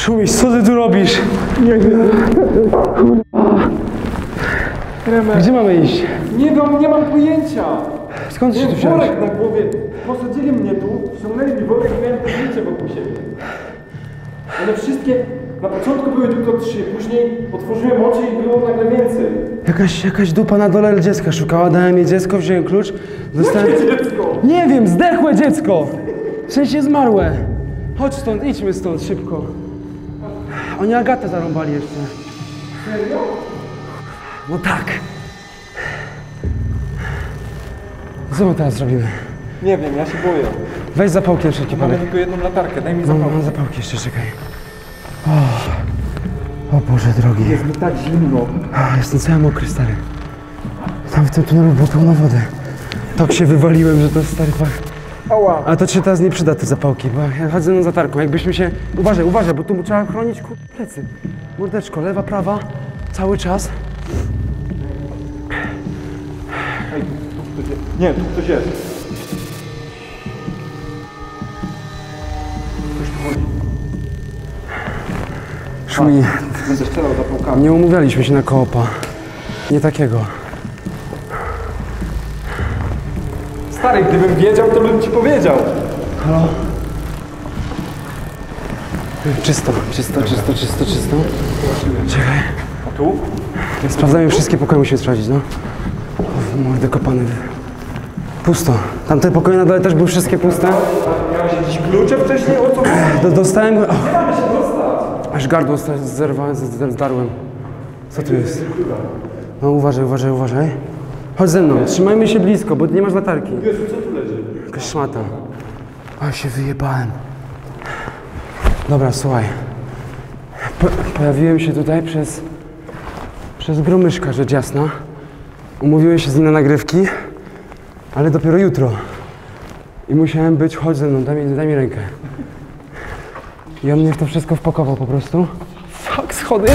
Szumiś, co ty tu robisz? Nie wiem. Gdzie mamy iść? Nie mam pojęcia. Skąd się tu wziąłeś? Worek na głowie. Posadzili mnie tu, ściągnęli mi worek, miałem to zdjęcie wokół siebie. One wszystkie, na początku były tylko 3, później otworzyłem oczy i było nagle więcej. Jakaś dupa na dole dziecka szukała, dałem jej dziecko, wziąłem klucz. Dostałem... Jakie dziecko? Nie wiem, zdechłe dziecko! W sensie zmarłe. Chodź stąd, idźmy stąd, szybko. Oni Agatę zarąbali jeszcze. Serio? No tak. Co my teraz zrobimy? Nie wiem, ja się boję. Weź zapałki na wszelki Mamy wypadek. tylko jedną latarkę, daj mi No, zapałkę. mam zapałki jeszcze, czekaj. O Boże drogi. Jest mi tak zimno. Jestem cały mokry, stary. Tam w tym tunelu było pełno wody. Tak się wywaliłem, że to jest stary pach. Ała. A to ci się teraz nie przyda te zapałki, bo ja chodzę z latarką. Jakbyśmy się... Uważaj, bo tu trzeba chronić plecy. Mordeczko, lewa, prawa, cały czas. Ej, tu ktoś jest. Nie, tu ktoś jest. Ktoś tu chodzi. Szumi, Będę strzelał zapałkami. nie umówialiśmy się na koopa. Nie takiego. Stary, gdybym wiedział, to bym ci powiedział. Halo? Czysto. Czekaj. A tu? Sprawdzamy wszystkie pokoje, musimy sprawdzić, no. O, mordy kopane. Pusto. Tamte pokoje na dole też były wszystkie puste. Miałeś jakieś klucze wcześniej? O co chodzi? Dostałem... Nie mamy się dostać. Aż gardło zdarłem. Co tu jest? No uważaj. Chodź ze mną, trzymajmy się blisko, bo nie masz latarki. Jezu, co tu leży? Jakaś szmata. A się wyjebałem. Dobra, słuchaj. Pojawiłem się tutaj przez Gromyszka, rzecz jasna. Umówiłem się z nim na nagrywki, ale dopiero jutro. I musiałem być, chodź ze mną, daj mi rękę. I on mnie w to wszystko wpakował po prostu. Fuck, schody.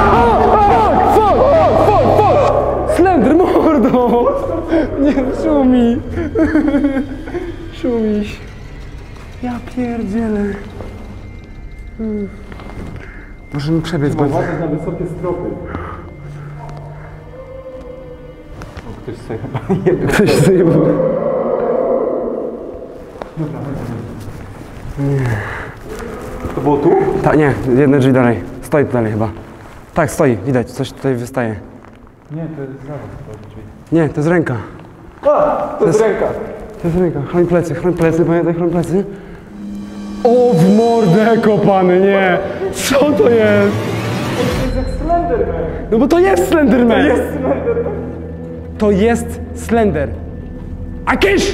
Fuck! Slender, mordo! Nie, szumi. Szumiś. Ja pierdzielę. Możemy przebiec, bo... Uważaj na wysokie stropy. O, ktoś sobie chyba nie... Ktoś zajebał. Dobra, nie. To było tu? Nie, jedne drzwi dalej. Stoi tu dalej chyba. Tak, stoi, widać, coś tutaj wystaje. Nie, to jest zaraz to drzwi. Nie, to jest ręka. A, to jest ręka. To jest ręka. Chroń plecy, pamiętaj, chroń plecy. O, w mordę kopany, nie! Co to jest? To jest jak Slenderman. No bo to jest Slenderman! To jest Slenderman. To jest Slender. A kysz!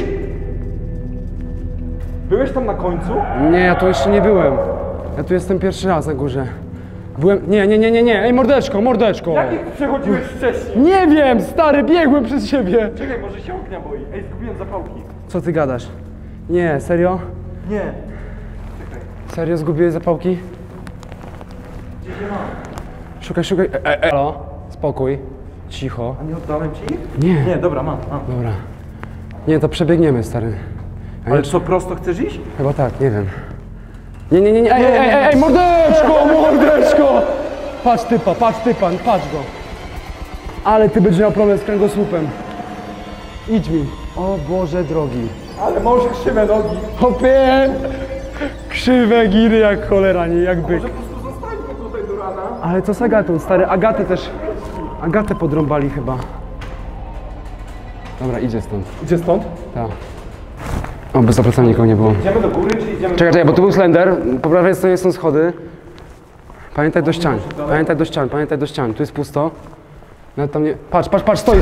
Byłeś tam na końcu? Nie, ja tu jeszcze nie byłem. Ja tu jestem pierwszy raz na górze. Byłem... Nie. Ej, mordeczko! Jakich przechodziłeś wcześniej? Nie wiem, stary, biegłem przez siebie. Czekaj, może się ognia boi. Ej, zgubiłem zapałki. Co ty gadasz? Nie, serio? Nie. Serio zgubiłeś zapałki? Gdzieś je mam. Szukaj. Halo? Spokój. Cicho. A nie oddałem ci ich? Nie. Nie, dobra, mam. Dobra. Nie, to przebiegniemy, stary. Ale co, prosto chcesz iść? Chyba tak, nie wiem. Nie. Ej, mordeczko! Patrz typa, patrz go. Ale ty będziesz miał problem z kręgosłupem. Idź mi. O Boże drogi. Ale może krzywe nogi. Hopie! Krzywe giry jak cholera, nie jak byk. Może po prostu zostańmy tutaj do rana. Ale co z Agatą, stary? Agatę podrąbali chyba. Dobra, idzie stąd. Idzie stąd? Tak. O, bez zaplecania nikogo nie było. Idziemy do góry, czy idziemy... Czekaj, bo tu był Slender, po prawej stronie są schody. Pamiętaj do ścian, tu jest pusto. Nawet tam nie... Patrz, stoi!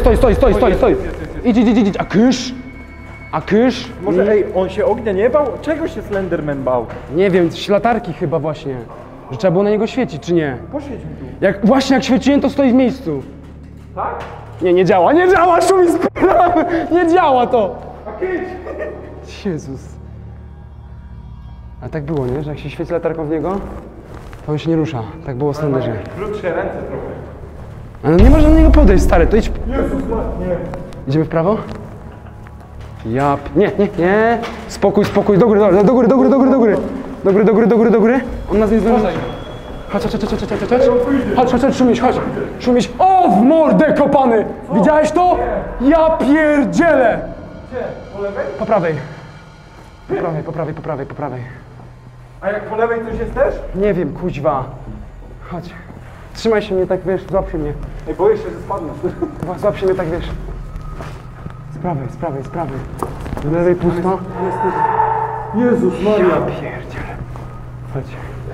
Idź, a kysz? Może, ej, on się ognia nie bał? Czego się Slenderman bał? Nie wiem, latarki chyba właśnie. Że trzeba było na niego świecić, czy nie? Poświeć mi tu. Jak świeciłem, to stoi w miejscu. Tak? Nie działa, szumi sprawę! Nie działa to! A kiedyś? Jezus. A tak było, nie? Że jak się świeci latarką w niego, to on się nie rusza. Tak było w Slenderze. Krótsze ręce trochę. Ale nie można do niego podejść, stary, to idź. Jezus, nie. Idziemy w prawo? Nie. Spokój, do góry. Do góry, do góry, do góry, do góry. On nas nie zdąży. Chodź, chodź, chodź, chodź, chodź, chodź. Chodź, chodź, chodź, Szumiś, chodź. Szumiś. O, w mordę kopany! Widziałeś to? Ja pierdzielę! Gdzie? Po lewej? Po prawej. Po prawej, po prawej, po prawej, po prawej. A jak po lewej coś jest też? Nie wiem, kuźwa. Chodź. Trzymaj się mnie tak, wiesz, złap się mnie. Ej, boję się, że spadnę. Złap się mnie tak, wiesz. Z prawej, z prawej, z prawej. Z lewej pusto. Jezus Maria. Pierdziele. Chodź.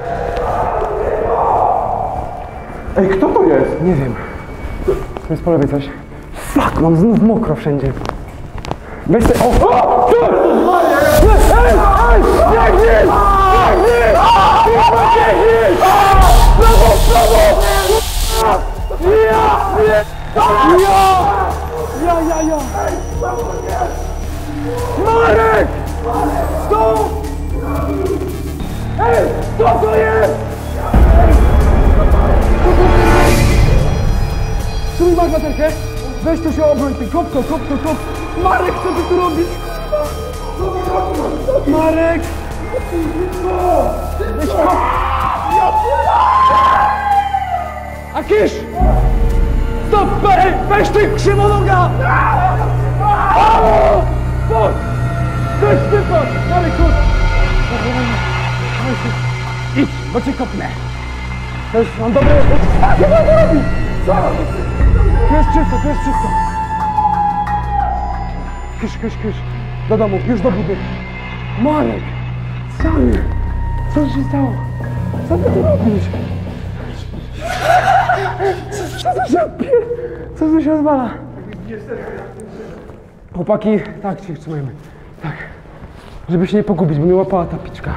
Ej, kto to jest? Nie wiem. Tu jest po lewej coś. Fuck, mam znów mokro wszędzie. Weź te... O! O! Ej! Ej! Biegnij! Biegnij! Biegnij! Prawo! Prawo! Ja! Marek! Stop! Ej! Co to jest? Stój, masz baterkę? Weź tu się obroń, ty kop to. Marek, co ty tu robisz? Marek! Weź kop! A kisz! Stop! Weź ty, krzywonoga! Chodź! Weź ty to! Marek, chodź! Idź, bo cię kopnę. To jest, mam dobre... Co to robi? Co? Tu jest czysto. Kysz. Do domu, już do budy. Marek! Sami! Co się stało? Co ty tu robisz? Co tu się odwala? Chłopaki, tak się trzymajmy. Tak. Żeby się nie pogubić, bo mnie łapała ta piczka.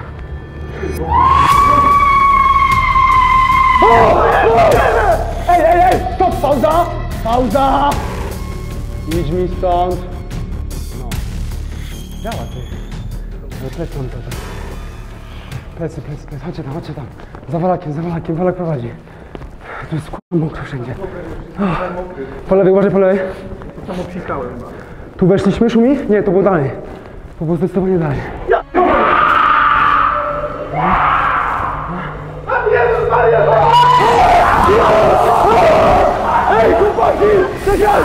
Ej! Stop! Pauza! Idź mi stąd. No. Działa ty. Ale plec mam to. Plecy. Chodźcie tam. Za walakiem. Walak prowadzi. Tu jest mokro wszędzie. Po lewej, uważaj po lewej. To samo psikałem. Tu weszliśmy, Szumi? Nie, to było dalej. To było zdecydowanie dalej. Ej, chłopaki! Czekaj!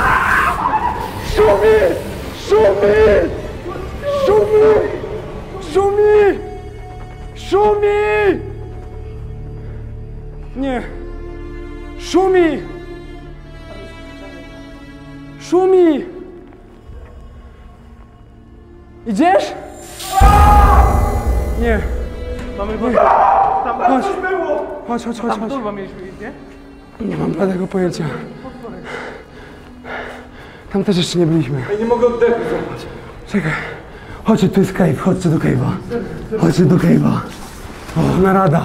Szumi! Nie! Szumi! Idziesz? Nie. Mamy wodę. Tam coś było! Chodź. Tam turba mieliśmy iść, nie? Nie mam bladego pojęcia. Tam też jeszcze nie byliśmy. Ej, nie mogę oddechu złapać. Czekaj. Chodźcie, tu jest cave. Chodźcie do cave'a. O, narada.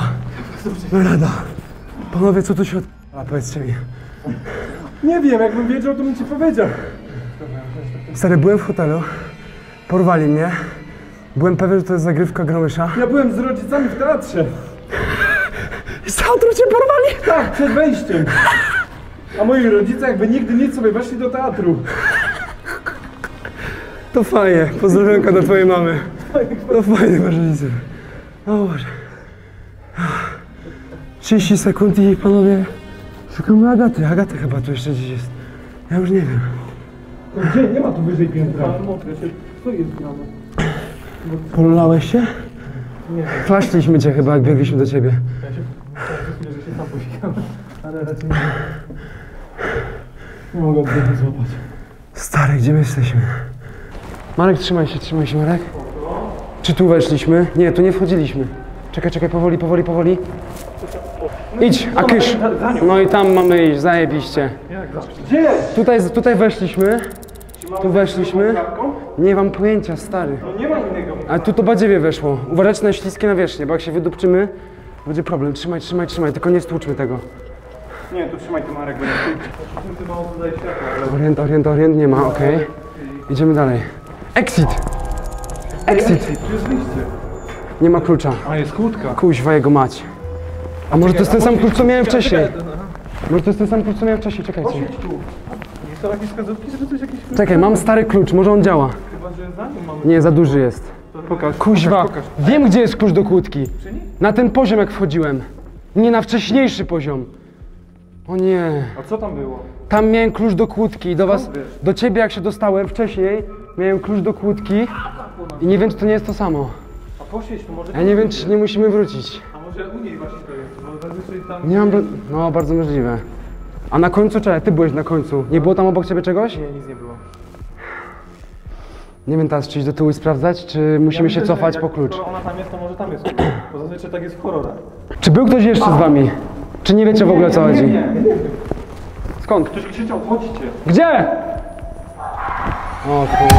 Panowie, co tu się odpala? Powiedzcie mi. Nie wiem, jakbym wiedział, to bym ci powiedział. Stary, byłem w hotelu. Porwali mnie. Byłem pewien, że to jest zagrywka Gromysza. Ja byłem z rodzicami w teatrze. I z teatru cię porwali? Tak, przed wejściem. A moi rodzice jakby nigdy nic sobie weszli do teatru. To fajnie. Pozdrowionka do twojej mamy. To fajnie, masz rodziców. O Boże. 30 sekund i panowie... Szukamy Agaty. Agata chyba tu jeszcze gdzieś jest. Ja już nie wiem. Gdzie? Nie ma tu wyżej piętra. Co jest grane? Polulałeś się? Nie. Flaszliśmy cię chyba, jak biegliśmy do ciebie. Ja się chwilę, że się tam posikam, ale raczej nie mogę oddechu złapać. Stary, gdzie my jesteśmy? Marek, trzymaj się, Marek. Czy tu weszliśmy? Nie, tu nie wchodziliśmy. Czekaj, powoli. Idź, a kysz. No i tam mamy iść, zajebiście. Gdzie? Tutaj weszliśmy. Tu weszliśmy. Nie mam pojęcia, stary. No nie ma innego. Ale tu to badziewie weszło. Uważajcie na śliskie nawierzchnie, bo jak się wydupczymy, będzie problem. Trzymaj, tylko nie stłuczmy tego. Nie, tu trzymaj ten Marek, bo nie ty mało tutaj światła. Orient nie ma, okej. Idziemy dalej. Exit! Tu jest wyjście. Nie ma klucza. A, jest kłódka. Kuźwa jego mać. A może to jest ten sam klucz, co miałem wcześniej? Może to jest ten sam klucz, co miałem wcześniej, czekajcie. Nie są jakieś wskazówki, żeby coś jakiś klucz? Czekaj, mam stary klucz, może on działa. Chyba, że za nim mamy. Nie, za duży jest. To Pokaż. Kuźwa, Pokaż. wiem gdzie jest klucz do kłódki. Na ten poziom jak wchodziłem. Nie na wcześniejszy poziom. O nie. A co tam było? Tam miałem klucz do kłódki i do was, wiesz? do ciebie jak się dostałem wcześniej, miałem klucz do kłódki i nie wiem czy to nie jest to samo. A poświeć to może... Ja nie wiem czy nie musimy wrócić. A może u niej właśnie to jest, bo zazwyczaj tam... Nie mam, no bardzo możliwe. A na końcu czekaj, ty byłeś na końcu. Nie było tam obok ciebie czegoś? Nie, nic nie było. Nie wiem teraz czy iść do tyłu i sprawdzać, czy musimy się myślę, że cofać jak- po klucz. Skoro ona tam jest, to może tam jest. Bo zazwyczaj tak jest w horrorach. Czy był ktoś jeszcze z wami? Czy nie wiecie w ogóle o co chodzi? Nie. Skąd? Ktoś krzyczał, chodźcie. Gdzie? O kur...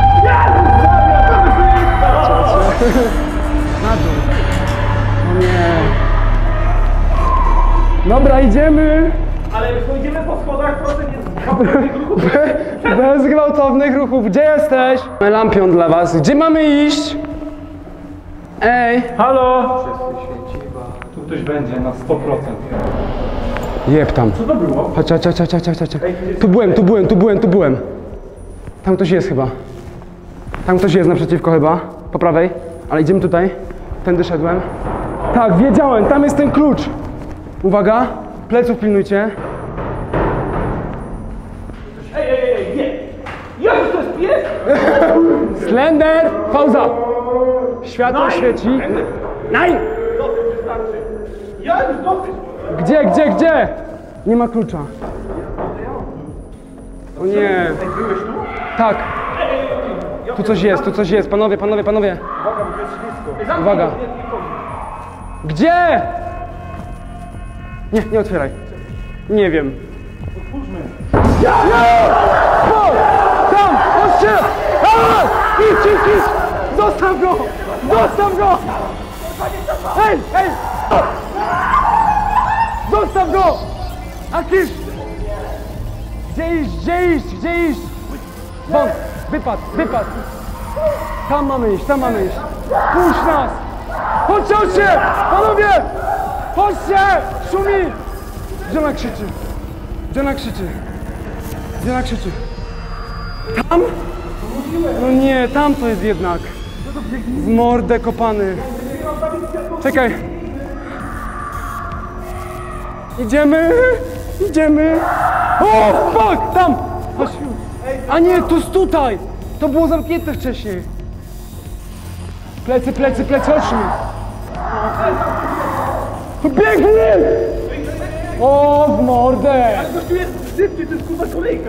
Na dół. O nie. Dobra, idziemy. Ale pójdziemy po schodach, proszę nie... Bez gwałtownych ruchów. Gdzie jesteś? Mamy lampion dla was. Gdzie mamy iść? Ej. Halo! Wszyscy święciwa. Tu ktoś będzie na 100%. Jeb tam. Co to było? Chodź. Tu byłem. Tam ktoś jest chyba. Tam ktoś jest naprzeciwko chyba. Po prawej. Ale idziemy tutaj. Tędy szedłem. Tak, wiedziałem. Tam jest ten klucz. Uwaga. Pleców pilnujcie. Ej, nie! Jak to jest pies? Slender! Pauza! Światło świeci. Nein! Dosyć wystarczy. Ja już dosyć. Gdzie? Nie ma klucza. O nie. Ej, byłeś tu? Tak. Tu coś jest. Panowie. Uwaga, bo to jest ślisko. Uwaga. Gdzie? Nie otwieraj. Nie wiem. Otwórzmy. Tam! Chodźcie! Idź! Zostaw go! Ej! Zostaw go! Akisz! Gdzie iść? Wąt! Wypad! Tam mamy iść! Puść nas! Chodźcie! Panowie! Chodźcie! Szumi! Gdzie ona krzyczy? Tam? No nie, tam to jest jednak. W mordę kopany. Czekaj. Idziemy. O, fuck! Tam! Chodź. A nie, to jest tutaj! To było zamknięte wcześniej. Plecy, chodźmy. Biegnie! O, w mordę! Gościu jest szybciej, to jest kurwa kolejka.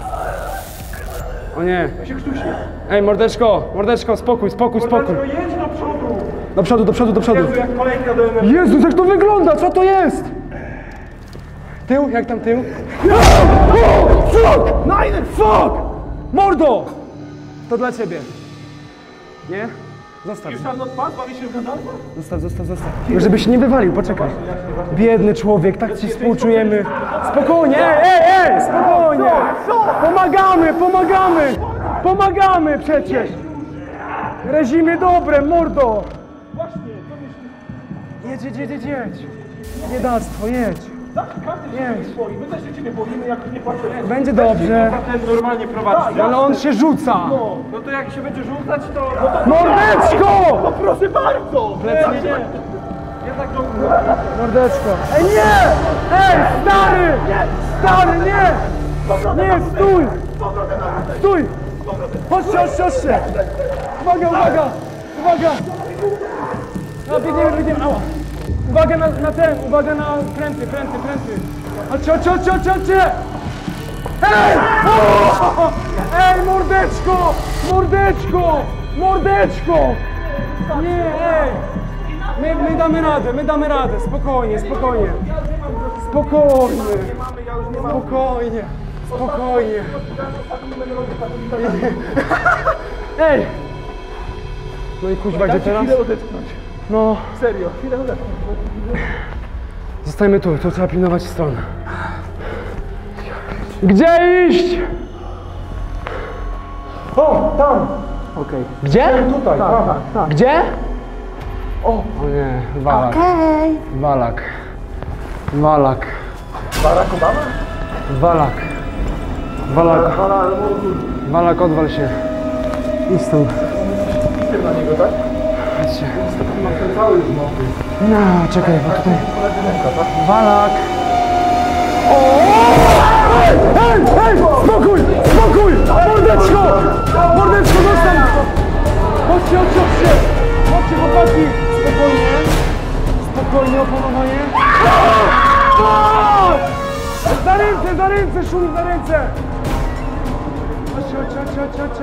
O nie. Ja się krztusię. Ej, mordeczko, spokój. Jedź do przodu. Do przodu. Jezu, jak kolejka do MF. Jezus, jak to wygląda? Co to jest? Tył? Jak tam tył? Fuck! Mordo! To dla ciebie. Nie? Zostaw. Już tam odpadł, bawi się w gadalku? Zostaw. Żebyś się nie wywalił, poczekaj. Biedny człowiek, tak ci współczujemy. Spokojnie, ej, spokojnie. Pomagamy przecież. Rezimy dobre, mordo. Właśnie, to mi się... Jedź. Biedactwo, jedź. Każdy się boi, my też się ciebie boimy, jak nie płacimy. Będzie dobrze. Ten normalnie prowadzi. Ale on się rzuca. No to jak się będzie rzucać, to... No to... Mordeczko! No proszę bardzo! Nie. Jednak to... Mordeczko. Ej, nie! Ej, stary, nie! Nie, stój! Chodźcie! Uwaga! No, biegniemy, ała. Uwaga na pręty. Chodźcie! Ej, mordeczko! Nie, ej! My damy radę, spokojnie. Ej! No i kuźwa, gdzie teraz? Chwilę odetchnąć. No, Serio, chwilę odetchnąć. zostajemy tu trzeba pilnować stronę. Gdzie iść? O, tam! Okej. Gdzie? Tutaj, tak. Gdzie? O nie, Walak. Walak. Barack Obama? Walak, odwal się. Idź stąd. liściem na niego, tak? Chodźcie. Ma ten cały już mokry. No, czekaj, bo tutaj... Walak! Ej! Spokój! Spokój! Mordeczko! Mordeczko, zostań! Chodźcie! Chodźcie, chłopaki! Spokojnie! Spokojnie, opanowanie! Za ręce, Szumi, za ręce! Chodźcie!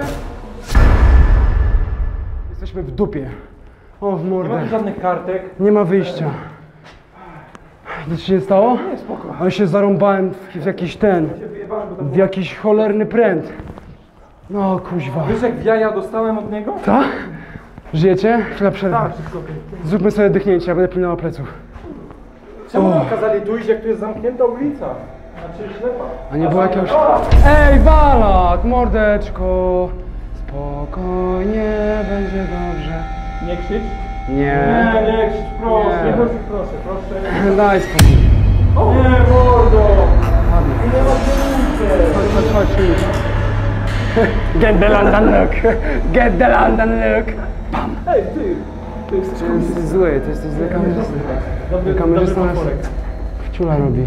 Jesteśmy w dupie. O, w Nie ma mordę. tu żadnych kartek. Nie ma wyjścia. Nic się nie stało? Nie, spoko. Ale się zarąbałem w jakiś ten, Wyjebałem, bo tam w jakiś cholerny pręt. No kuźwa. Wiesz jak w jaja dostałem od niego? Tak? Żyjecie? Chwila przerwy. Tak, wszystko okej. Zróbmy sobie dychnięcie, ja będę pilnował pleców. Czemu nam kazali tu iść, jak tu jest zamknięta ulica? Znaczy ślepa. A nie było jakiegoś... Ej, Walak, mordeczko! Spokojnie, będzie dobrze. Nie krzycz. Nie. Nie krzycz, proszę. Nie. Nie chodź, proszę. Daj spokój. Nie, mordo. Ładnie. Nie ma pieniędzy. Chodź. Get the London look. Get the London look. Ej, ty. Ty jesteś Ty jesteś zły kamerzysta. Dobry Kamerzysta nas potworek. wciula robi.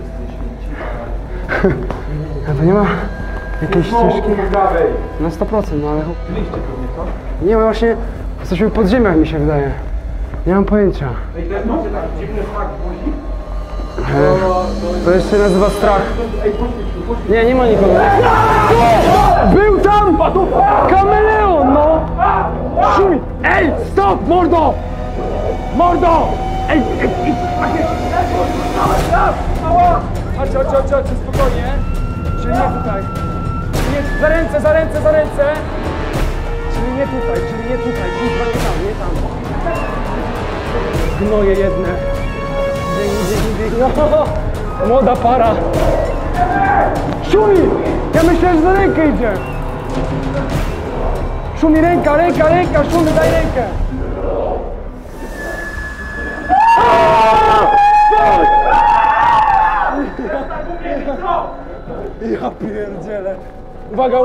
A to nie ma jakiejś ścieżki? Prawej. Na 100%, no ale... Liście pewnie, co? Nie, właśnie jesteśmy w podziemiach, mi się wydaje. Nie mam pojęcia. Ej, to macie tak dziwny smak buzi? To jeszcze nazywa strach. Ej, poświeć. Nie ma nikogo. Był tam! Kameleon, no! Szumi! Ej, stop, mordo! Mordo! Ej! Chodź, spokojnie. Czyli nie tutaj. Nie, za ręce! Czyli nie tutaj, kurwa, nie tam. Gnoje jedne. Dzięki. No, młoda para. Szumi! Ja myślałem, że za rękę idzie. Szumi, ręka, Szumi, daj rękę. Ja pierdzielę. Uwaga!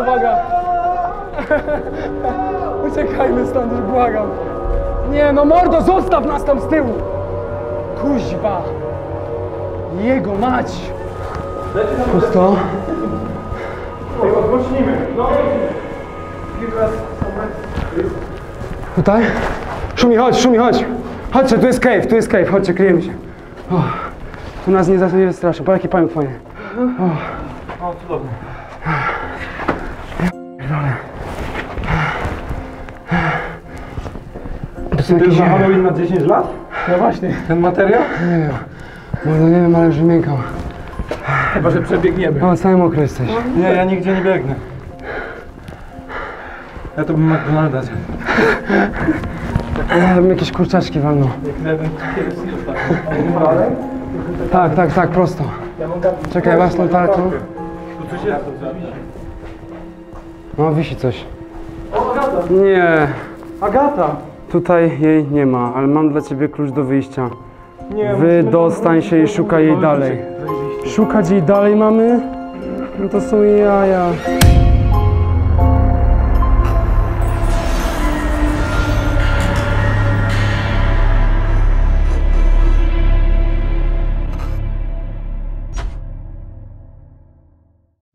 Uciekajmy stąd, już błagam. Nie no, mordo, zostaw nas tam z tyłu. Kuźwa. Jego mać. Pusto. Ej, odpocznijmy. No. Tutaj? Szumi, chodź. Chodźcie, tu jest cave, chodźcie, kryjemy się. Tu nas nie wystraszy, po jaki pająk fajny. O, cudownie. To są To jakieś... jest na Halloween na 10 lat? No właśnie. Ten materiał? Nie wiem. Może nie wiem, ale już wymiękał. Chyba, że przebiegniemy. O, cały mokry jesteś. Nie, ja nigdzie nie biegnę. Ja to bym McDonalda zjadł. Ja bym jakieś kurczaczki walnął. Jak jeden KFC dostałem. Tak, prosto. Czekaj, własną tarczą. Tu coś jest, to coś wisi. No, wisi coś. O, Agata! Nie, Agata! tutaj jej nie ma, ale mam dla ciebie klucz do wyjścia. Nie, Wydostań się i szukaj jej dalej. Szukać jej dalej mamy? No to są jaja.